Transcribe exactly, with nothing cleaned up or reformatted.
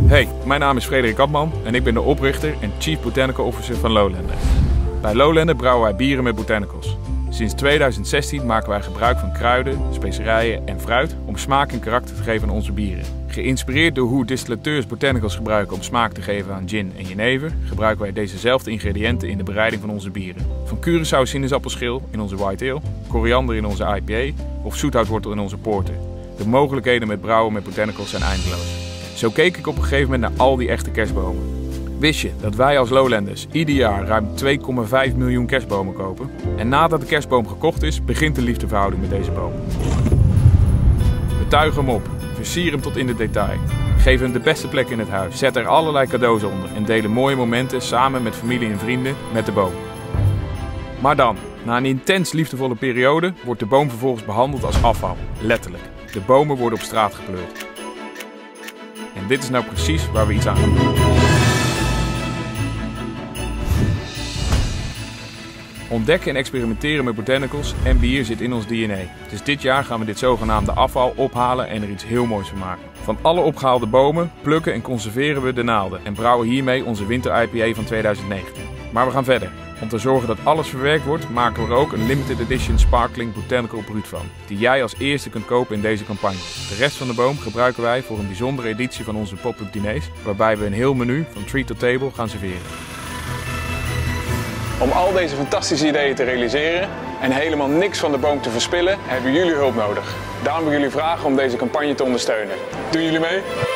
Hey, mijn naam is Frederik Kapman en ik ben de oprichter en Chief Botanical Officer van Lowlander. Bij Lowlander brouwen wij bieren met botanicals. Sinds tweeduizend zestien maken wij gebruik van kruiden, specerijen en fruit om smaak en karakter te geven aan onze bieren. Geïnspireerd door hoe distillateurs botanicals gebruiken om smaak te geven aan gin en jenever, gebruiken wij dezezelfde ingrediënten in de bereiding van onze bieren. Van Curaçao sinaasappelschil in onze white ale, koriander in onze I P A of zoethoutwortel in onze porter. De mogelijkheden met brouwen met botanicals zijn eindeloos. Zo keek ik op een gegeven moment naar al die echte kerstbomen. Wist je dat wij als Lowlanders ieder jaar ruim twee komma vijf miljoen kerstbomen kopen? En nadat de kerstboom gekocht is, begint de liefdeverhouding met deze boom. We tuigen hem op, versieren hem tot in de detail, geven hem de beste plek in het huis, zetten er allerlei cadeaus onder en delen mooie momenten samen met familie en vrienden met de boom. Maar dan, na een intens liefdevolle periode, wordt de boom vervolgens behandeld als afval, letterlijk. De bomen worden op straat gepleurd. En dit is nou precies waar we iets aan gaan doen. Ontdekken en experimenteren met botanicals en bier zit in ons D N A. Dus dit jaar gaan we dit zogenaamde afval ophalen en er iets heel moois van maken. Van alle opgehaalde bomen plukken en conserveren we de naalden en brouwen hiermee onze winter I P A van tweeduizend negentien. Maar we gaan verder. Om te zorgen dat alles verwerkt wordt, maken we er ook een limited edition sparkling botanical brut van, die jij als eerste kunt kopen in deze campagne. De rest van de boom gebruiken wij voor een bijzondere editie van onze pop-up diners, waarbij we een heel menu van tree to table gaan serveren. Om al deze fantastische ideeën te realiseren en helemaal niks van de boom te verspillen, hebben jullie hulp nodig. Daarom wil ik jullie vragen om deze campagne te ondersteunen. Doen jullie mee?